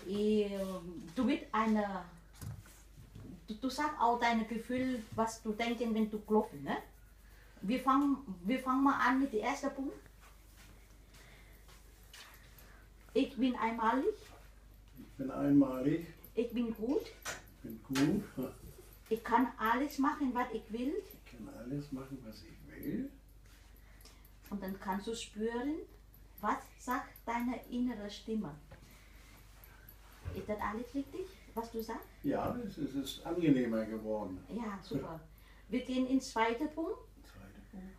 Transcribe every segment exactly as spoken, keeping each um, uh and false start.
äh, du mit einer, du, du sagst auch deine Gefühle, was du denkst, wenn du klopfst, ne? Wir fangen, wir fangen mal an mit dem ersten Punkt. Ich bin einmalig. Ich bin einmalig. Ich bin gut. Ich bin gut. Ich kann alles machen, was ich will. Ich kann alles machen, was ich will. Und dann kannst du spüren, was sagt deine innere Stimme. Ist das alles richtig, was du sagst? Ja, es ist, es ist angenehmer geworden. Ja, super. Wir gehen ins zweite Punkt. Zweiter Punkt.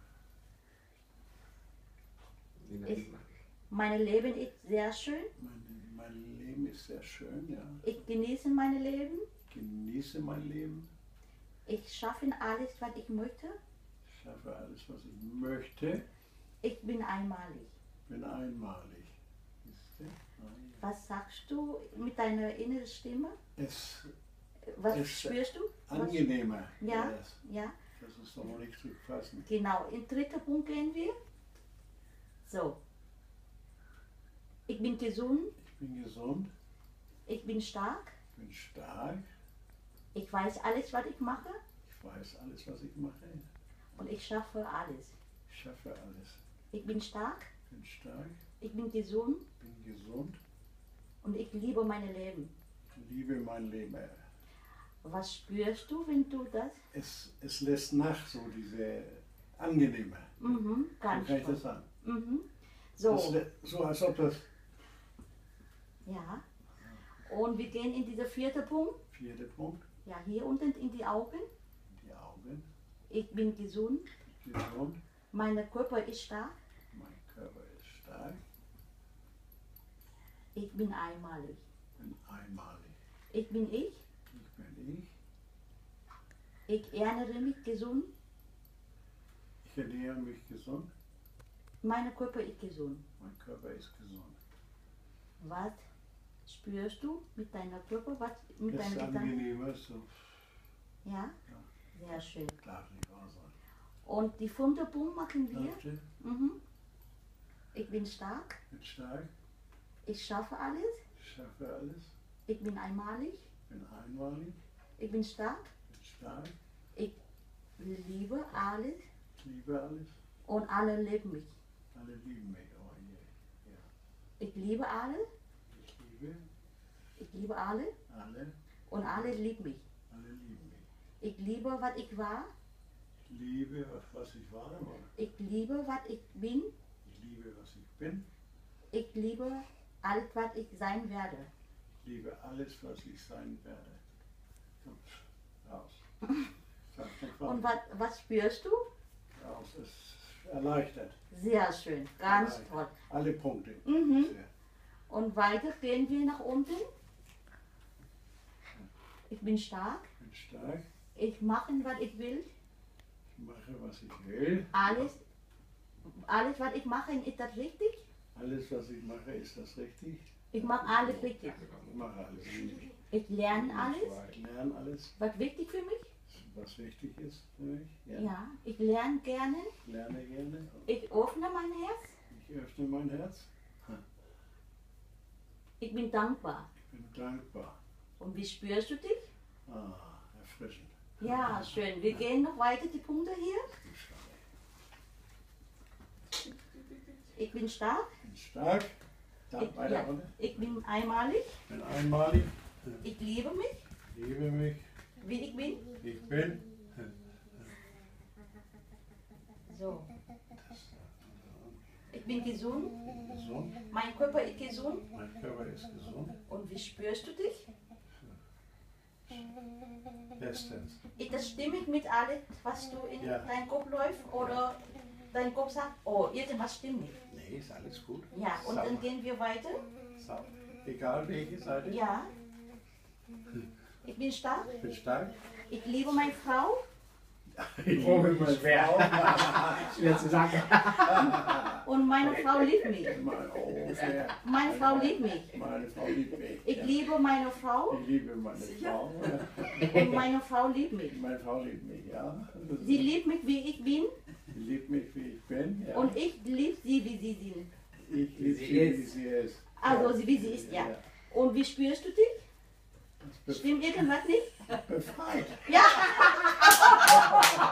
Ich, mein Leben ist sehr schön. Mein, mein Leben ist sehr schön, ja. Ich genieße mein Leben. Ich genieße mein Leben. Ich schaffe alles, was ich möchte. Ich schaffe alles, was ich möchte. Ich bin einmalig. Ich bin einmalig. Siehst du? Ah, ja. Was sagst du mit deiner inneren Stimme? Es Was Es- spürst du? Was- angenehmer. Ja, Das, ja, das ist doch noch nicht zu fassen. genau. Im dritten Punkt gehen wir. So. Ich bin gesund. Ich bin gesund. Ich bin stark. Ich bin stark. Ich weiß alles, was ich mache. Ich weiß alles, was ich mache. Und ich schaffe alles. Ich schaffe alles. Ich bin stark. Ich bin stark. Ich bin gesund. Ich bin gesund. Und ich liebe mein Leben. Ich liebe mein Leben. Was spürst du, wenn du das? Es, es lässt nach, so diese angenehme. Mhm, So ganz kann ich toll. das sagen. Mhm. Das, So, lä- so als ob das ja. Und wir gehen in diesen vierten Punkt. vierte Punkt. Ja, hier unten in die Augen. Die Augen. Ich bin gesund. Ich bin gesund. Mein Körper ist stark. Mein Körper ist stark. Ich bin einmalig. Ich bin einmalig. Ich bin ich. Ich bin ich. Ich ernähre mich gesund. Ich ernähre mich gesund. Mein Körper ist gesund. Mein Körper ist gesund. Was spürst du mit deinem Körper? Was mit Es deinen ist Gedanken? angenehmer, so Ja? Ja. Sehr schön. darf nicht wahr sein. Und die fünfte Punkt machen wir. Fünfte. Mhm. Ich bin stark. Ich bin stark. Ich schaffe alles. Ich schaffe alles. Ich bin einmalig. Ich bin einmalig. Ich bin stark. Ich bin stark. Ich liebe alles. Ich liebe alles. Und alle lieben mich. Alle lieben mich. Oh je. Ja. Ich liebe alle. Ich liebe Ich liebe alle. alle. Und alle lieben mich. Alle lieben mich. Ich liebe, was ich war. Ich liebe, was ich war. Oder? Ich liebe, was ich bin. Ich liebe, was ich bin. Ich liebe alles, was ich sein werde. Ich liebe alles, was ich sein werde. Kommt raus. Sag nicht Und wahr. was, was spürst du? Raus. Es ist erleichtert. Sehr schön. Ganz Erleichtert. toll. Alle Punkte. Mhm. Sehr. Und weiter gehen wir nach unten. Ich bin stark. Ich bin stark. Ich mache, was ich will. Ich mache, was ich will. Alles, alles, was ich mache, ist das richtig? Alles, was ich mache, ist das richtig? Ich mache alles richtig. Ich mache alles richtig. Ich lerne alles, Ich lerne alles, was wichtig für mich. was wichtig ist für mich. Ja. Ja, ich lerne gerne. Ich lerne gerne. Ich öffne mein Herz. Ich öffne mein Herz. Ich bin dankbar. Ich bin dankbar. Und wie spürst du dich? Ah, erfrischend. Ja, schön. Wir gehen noch weiter die Punkte hier. Ich bin stark. Ich bin stark. Da, Ich, weiter ja, runter. ich bin einmalig. Ich bin einmalig. Ich liebe mich, Ich liebe mich. wie ich bin. Ich bin. So. Ich bin gesund. Gesund. Mein Körper ist gesund. Mein Körper ist gesund. Und wie spürst du dich? Bestens. Ist das stimmig mit allem, was du in Ja. deinem Kopf läuft? Oder dein Kopf sagt, oh, irgendwas stimmt nicht? Nee, ist alles gut. Ja, und Sauber. dann gehen wir weiter. Sauber. Egal welche Seite. Ja. Ich bin stark. Ich bin stark. Ich liebe meine Frau. Ich liebe meine Frau. Schwer zu sagen. Und meine Frau liebt mich. Meine, oh, sehr. Meine Frau liebt mich. Meine Frau liebt mich. Ich ja. liebe meine Frau. Ich liebe meine Frau. Und meine Frau liebt mich. Meine Frau liebt mich, ja. Sie liebt mich, wie ich bin. Sie liebt mich, wie ich bin. Ja. Und ich liebe sie, wie sie sind. ich liebe Sie sie, wie ist. sie ist. Also, sie- wie sie ist, ja. Und wie spürst du dich? Bef Stimmt irgendwas nicht? befreit. Ja!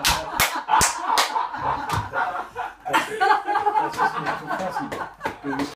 Das ist nicht zu fassen. Du bist